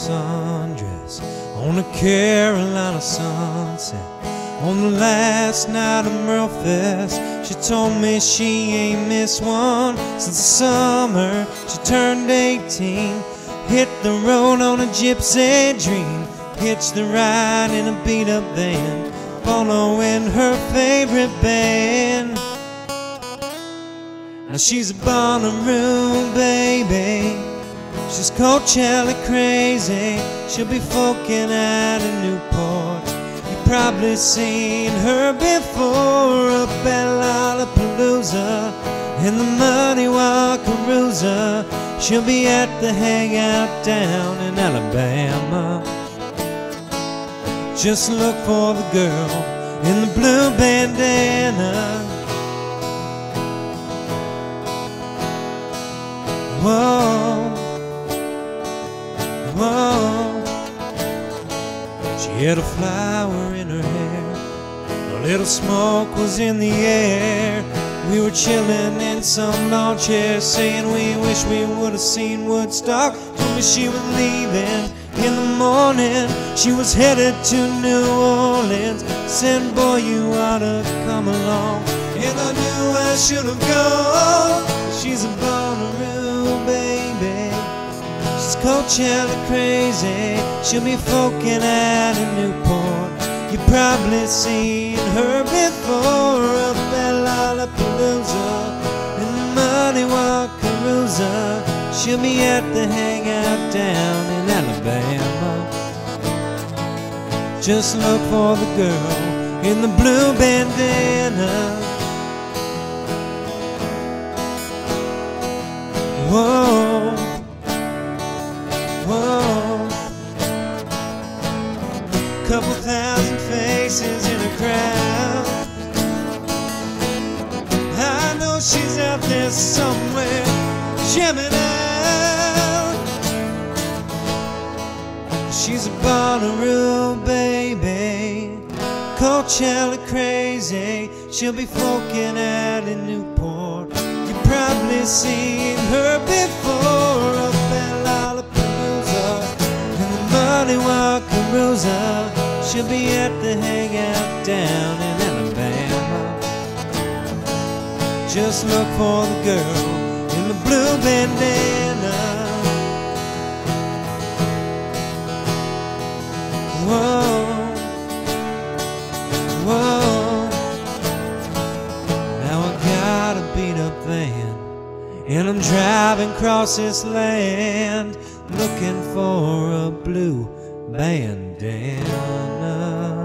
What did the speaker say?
sundress on a Carolina sunset. On the last night of Merlefest, she told me she ain't missed one since the summer she turned 18. Hit the road on a gypsy dream, hitched the ride in a beat-up van, following her favorite band. Now she's a Bonnaroo baby, she's Coachella crazy. She'll be folking out in Newport. You've probably seen her before up at Lollapalooza in the Muddy Wackarooza. She'll be at the Hangout down in Alabama. Just look for the girl in the blue bandana. Whoa, whoa. She had a flower in her hair, a little smoke was in the air. We were chilling in some lawn chair, saying we wish we would have seen Woodstock. Told me she was leaving in the morning, she was headed to New Orleans. Said, boy, you ought to come along. And I knew I should have gone. She's a Bonnaroo baby, she's Coachella crazy. She'll be folking out in Newport. You've probably seen her before up at Lollapalooza in the Muddy Wackarooza. She'll be at the Hangout down in Alabama. Just look for the girl in the blue bandana. Whoa, whoa. Couple thousand faces in a crowd. I know she's out there somewhere, jamming out. She's a Bonnaroo baby, Coachella crazy. She'll be folking out in Newport. You've probably seen her before up at Lollapalooza in the Muddy Wackarooza. She'll be at the Hangout down in Alabama. Just look for the girl in the blue bandana. Whoa, whoa. Now I got a beat-up van, and I'm driving across this land, looking for a blue bandana.